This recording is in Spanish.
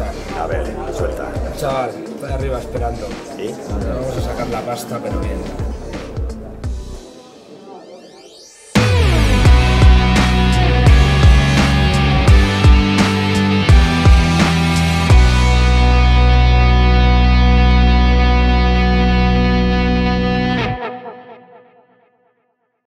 tal? A ver, suelta. Chaval, estoy arriba esperando. ¿Sí? Vamos a sacar la pasta, pero bien.